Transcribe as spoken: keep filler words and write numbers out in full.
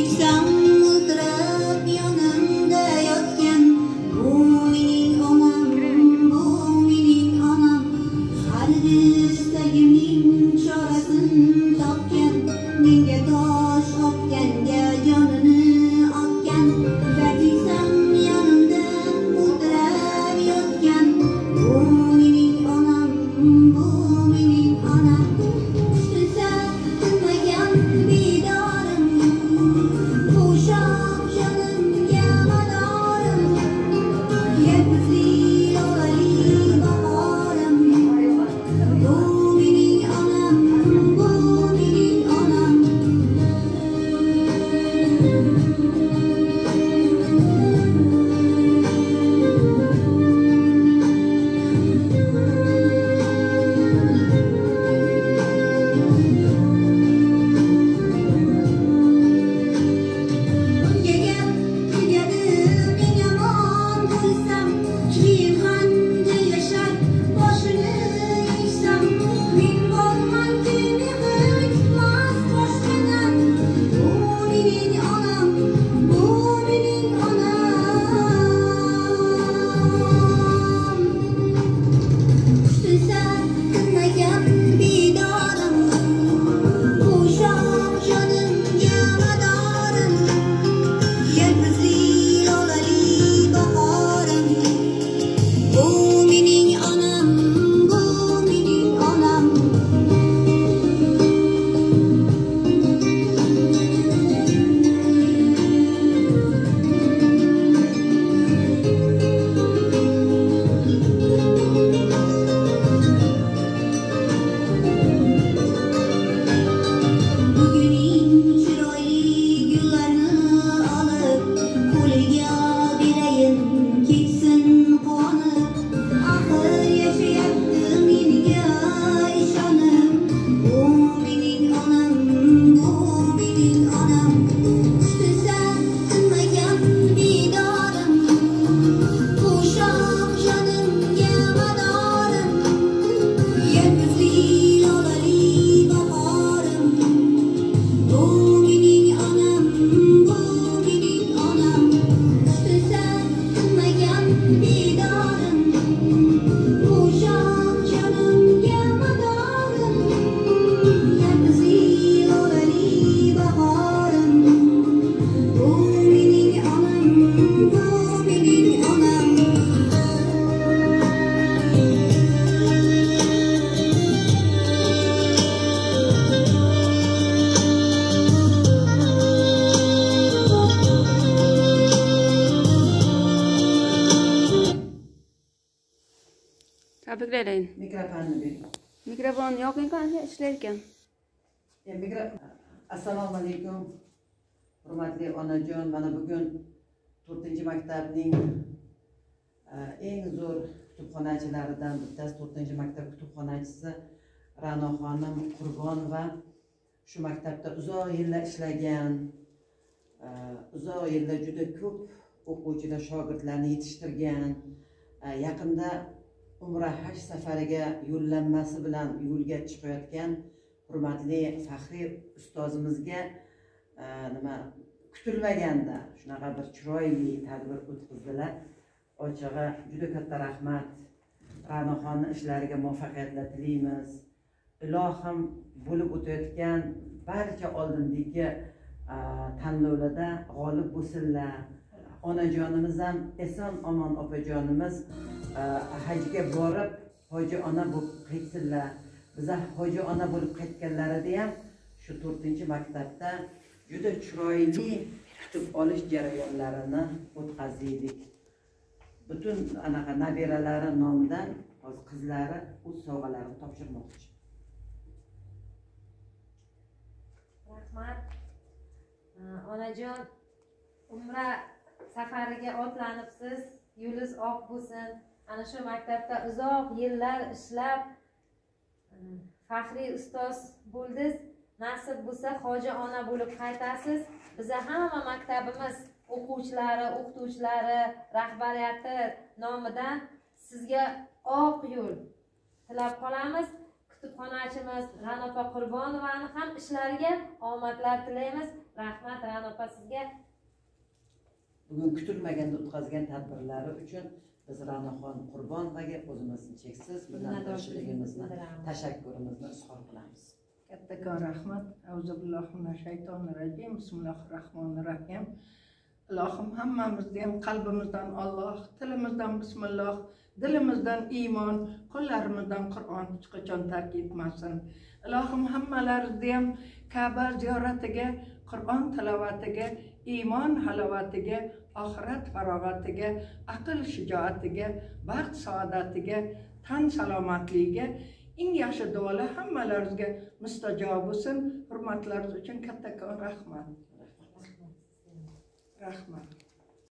Tabriklayın. Mikrofonni bering. Mikrofon yo'q ekan, ishlar ekan. Assalomu alaykum. Hurmatli onajon, mana bugun to'rtinchi maktabning eng zo'r kutubxonachilaridan bittasi to'rtinchi maktab kutubxonachisi Ra'no xonim Qurbonova shu maktabda uzoq yillar ishlagan, uzoq yillar juda ko'p o'quvchilar, shogirdlarni yetishtirgan, yaqinda Umra haj safariga yo'llanmasi bilan yo'lga chiqayotgan hurmatli faxriy ustozimizga nima kutilmaganda shunaqa bir chiroyli tadbir o'tkazdilar. Ochig'i juda katta rahmat. Ra'noxonning ishlariga muvaffaqiyatlar tilaymiz. Ilohim bo'lib o'tayotgan barcha oldindagi tanlovlarda g'olib bo'lsinlar. Onajonimiz ham eson omon opajonimiz hajga borib hoji ona bo'lib qaytsinlar. Biza hoji ona bo'lib qaytganlarida ham shu to'rtinchi maktabda juda chiroyli kutib olish jarayonlarini o'tkazdik. Butun anaqa nabiralari nomidan hozir qizlari o'z sovg'alarini topshirmoqchi. Rahmat. Onajon, umra safariga otlanibsiz. Yo'lingiz oq bo'lsin. Ana shu maktabda uzoq yillar ishlab faxriy ustoz bo'ldingiz. Nasib bo'lsa hoji ona bo'lib qaytasiz. Biza hamma maktabimiz o'quvchilari, o'qituvchilari, rahbariyati nomidan sizga oq yo'l tilab qolamiz. Kutubxonachimiz Ra'no Qurbonovani ham ishlariga omadlar tilaymiz. Rahmat Ra'no opa sizga. Bugun kutilmaganda o'tkazgan tadbirlari uchun biz Ra'noxon Qurbonovaga o'zimizni cheksiz minnatdorchiligimizni, tashakkurimizni izhor qilamiz. Kattakon rahmat. Auzubillahi minash shaytonir rojim. Bismillahir rohmanir rohim. Ilohim hammamizni ham qalbimizdan Alloh, tilimizdan bismillah, dilimizdan iymon, qo'llarimizdan Qur'on hech qachon tark etmasin. Ilohim hammalaringizni ham Ka'ba ziyoratiga, Qur'on tilovatiga, iymon halovatiga, oxirat farog'atiga, aql shijoatiga, baxt saodatiga, tan salomatligiga, eng yaxshi duolar hammalaringizga mustajob bo'lsin. Hurmatlaringiz uchun kattakon rahmat. Rahmat.